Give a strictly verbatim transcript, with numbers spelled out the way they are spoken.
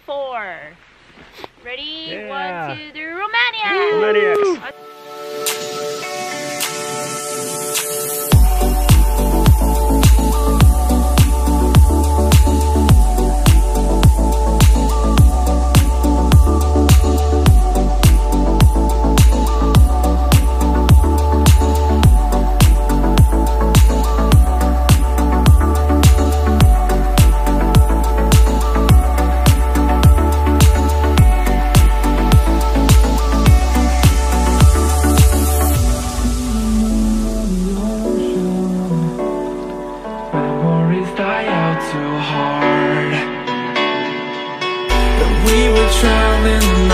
four. Ready? Yeah. One, two, three, Romania! Romania. Die out too hard, but we were traveling